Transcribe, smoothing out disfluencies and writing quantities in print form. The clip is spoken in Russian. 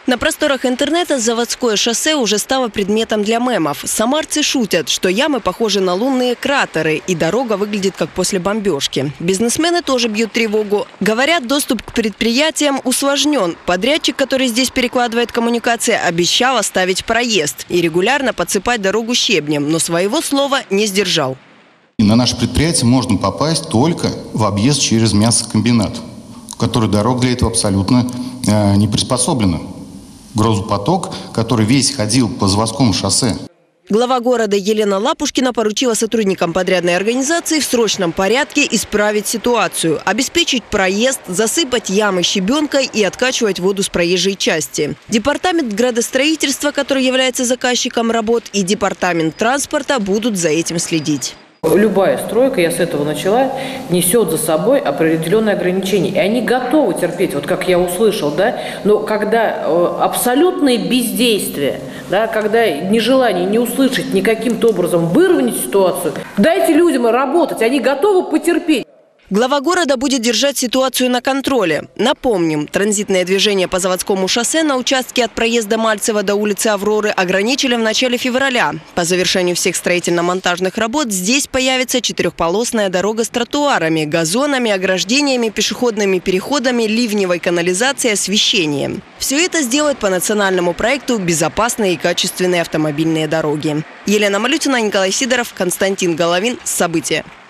На просторах интернета заводское шоссе уже стало предметом для мемов. Самарцы шутят, что ямы похожи на лунные кратеры, и дорога выглядит как после бомбежки. Бизнесмены тоже бьют тревогу. Говорят, доступ к предприятиям усложнен. Подрядчик, который здесь перекладывает коммуникации, обещал оставить проезд и регулярно подсыпать дорогу щебнем, но своего слова не сдержал. На наше предприятие можно попасть только в объезд через мясокомбинат, который дорога для этого абсолютно не приспособлена. Грузопоток, который весь ходил по заводскому шоссе. Глава города Елена Лапушкина поручила сотрудникам подрядной организации в срочном порядке исправить ситуацию, обеспечить проезд, засыпать ямы щебенкой и откачивать воду с проезжей части. Департамент градостроительства, который является заказчиком работ, и департамент транспорта будут за этим следить. Любая стройка, я с этого начала, несет за собой определенные ограничения. И они готовы терпеть, вот как я услышал, да, но когда абсолютное бездействие, да, когда нежелание не услышать, ни каким-то образом выровнять ситуацию, дайте людям работать, они готовы потерпеть. Глава города будет держать ситуацию на контроле. Напомним, транзитное движение по заводскому шоссе на участке от проезда Мальцева до улицы Авроры ограничили в начале февраля. По завершению всех строительно-монтажных работ здесь появится четырехполосная дорога с тротуарами, газонами, ограждениями, пешеходными переходами, ливневой канализацией, освещением. Все это сделать по национальному проекту «Безопасные и качественные автомобильные дороги». Елена Малютина, Николай Сидоров, Константин Головин. События.